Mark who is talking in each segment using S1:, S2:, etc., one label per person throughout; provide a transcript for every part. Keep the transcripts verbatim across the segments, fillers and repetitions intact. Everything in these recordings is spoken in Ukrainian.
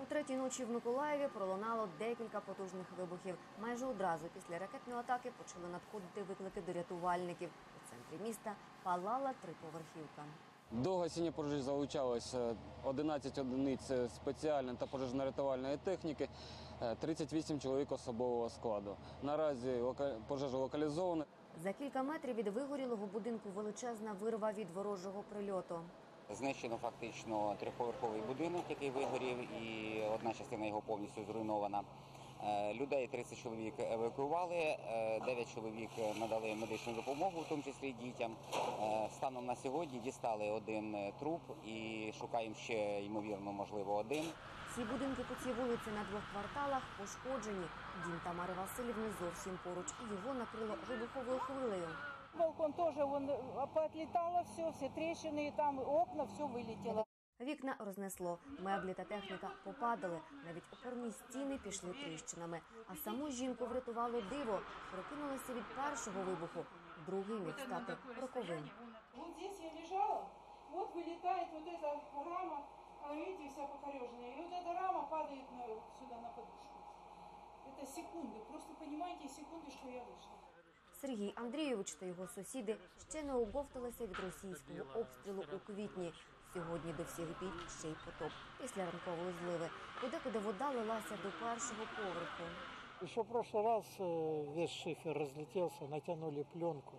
S1: третій ночі в Миколаєві пролунало декілька потужних вибухів. Майже одразу після ракетної атаки почали надходити виклики до рятувальників. У центрі міста палала триповерхівка.
S2: До гасіння пожежі залучалось одинадцять одиниць спеціальної та пожежно-рятувальної техніки, тридцять вісім чоловік особового складу. Наразі пожежа локалізована.
S1: За кілька метрів від вигорілого будинку величезна вирва від ворожого прильоту.
S3: Знищено фактично трьохповерховий будинок, який вигорів, і одна частина його повністю зруйнована. Людей тридцять чоловік евакуювали, дев'ять чоловік надали медичну допомогу, в тому числі і дітям. Станом на сьогодні дістали один труп і шукаємо ще, ймовірно, можливо, один.
S1: Ці будинки по цій вулиці на двох кварталах пошкоджені. Дім Тамари Васильівни зовсім поруч, і його накрило вибуховою хвилею.
S4: Балкон теж поотлітало все, всі тріщини, і там окна, все вилетіло.
S1: Вікна рознесло, меблі та техніка попадали, навіть опорні стіни пішли тріщинами. А саму жінку врятувало диво, прокинулася від першого вибуху, другий міг стати роковим.
S4: Вот здесь я лежала, вот вылетает вот эта рама, она, видите, вся покореженная, и вот эта рама падает на, сюда на подушку. Это секунды, просто понимаете, секунды, что я вышла.
S1: Сергій Андрійович та його сусіди ще не оговталися від російського обстрілу у квітні. Сьогодні до всіх бід ще й потоп після ранкової зливи. Подекуди вода лилася до першого поверху.
S5: Еще в прошлый раз весь шифер разлетелся, натянули пленку.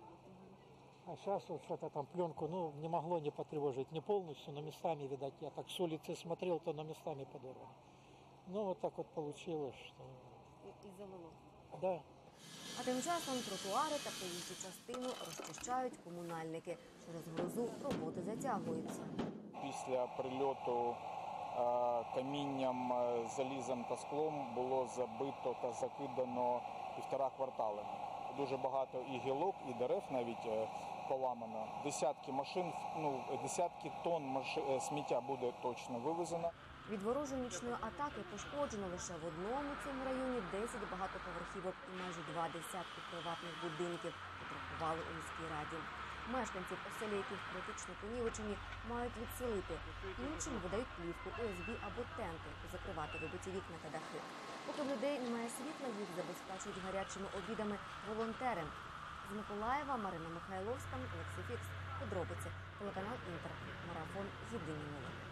S5: А сейчас вот что-то там пленку, ну, не могло не потревожить, не полностью, но местами, видать, я так с улицы смотрел, то на местами подорвано. Ну, вот так вот получилось, что...
S1: І, і залило.
S5: Да.
S1: А тим часом тротуари та проїжджу частину розчищають комунальники. Через грозу роботи затягуються.
S6: Після прильоту камінням, залізом та склом було забито та закидано півтора квартали. Дуже багато і гілок, і дерев навіть поламано. Десятки машин, ну, десятки тонн машин, сміття буде точно вивезено.
S1: Від ворожої нічної атаки пошкоджено лише в одному цьому районі десять багатоповерхівок і майже два десятки приватних будинків, потрапували у міській раді. Мешканців, оселі яких критично понівечені, мають відселити. Іншим видають плівку, О С Б або тенти, закривати вибиті вікна та дахи. Поки в людей немає світла, їх забезпечують гарячими обідами волонтери. З Миколаєва Марина Михайловська, Олексій Фікс. Подробиці. Телеканал Інтер. Марафон. Єдині новини.